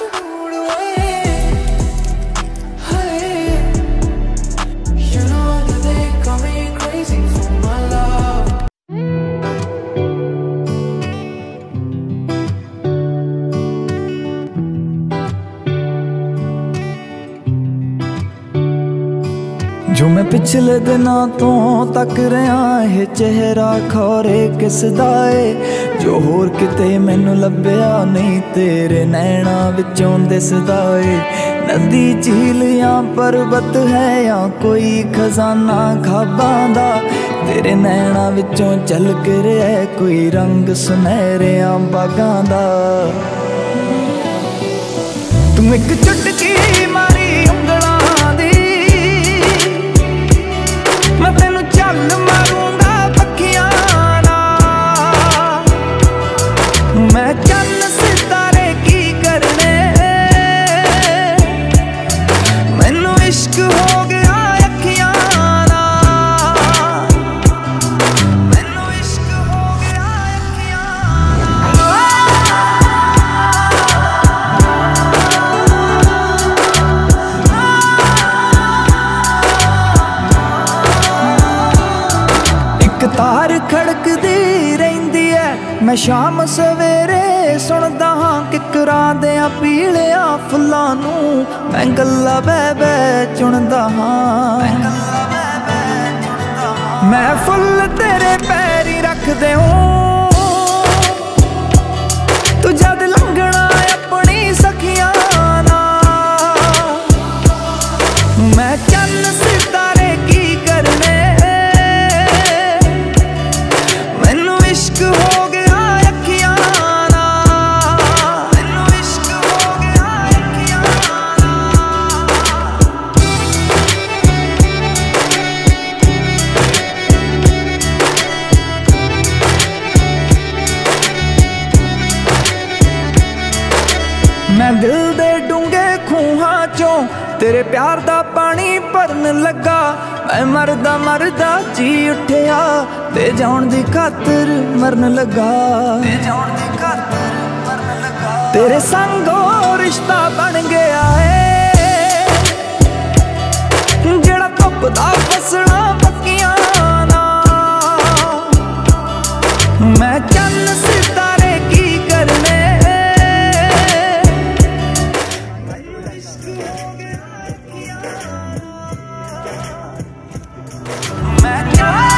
mood away. Hey, you know that they call me crazy for my love. जो मैं पिछले दिनों तो तक रहा है चेहरा खौरे किसदा ए जो होर किते मैनू लभ्या नहीं तेरे नैना विचों दिसदा ए नदी झील या पर्वत है या कोई खजाना खाबां दा तेरे नैना विचों झलक रहा है कोई रंग सुनहरियां बागां दा तू एक चुटकी मारी उंगलां मैं तेनू चल मारूंगा पक्खियां नाल मैं चन्न सितारे की करने मैनू इश्क हो गया अखियां नाल मैनू इश्क हो गया अखियां तार खड़कदी रहिंदी है मैं शाम सवेरे सुनदा हां किकरां देयां पीलियां फुल्लां नूं मैं गल्लां बह बह चुनदा हां मैं फुल तेरे पैरी रखदे हूं तू जद लंघना अपनी सखियां नाल मैं चन्न सितारे की करने इश्क हो गया अखियां नाल मैनू इश्क हो गया अखियां मैं दिल दे डूंगे खूहां चों तेरे प्यार दा पानी भरन लगा मैं मरदा मरदा जी उठिया ते जान दी खातर मरन लगा तेरे संगो रिश्ता बन गया है जेड़ा धुपदा फसना पक्कियां नाल मैं चन्न सितारे की करने मैं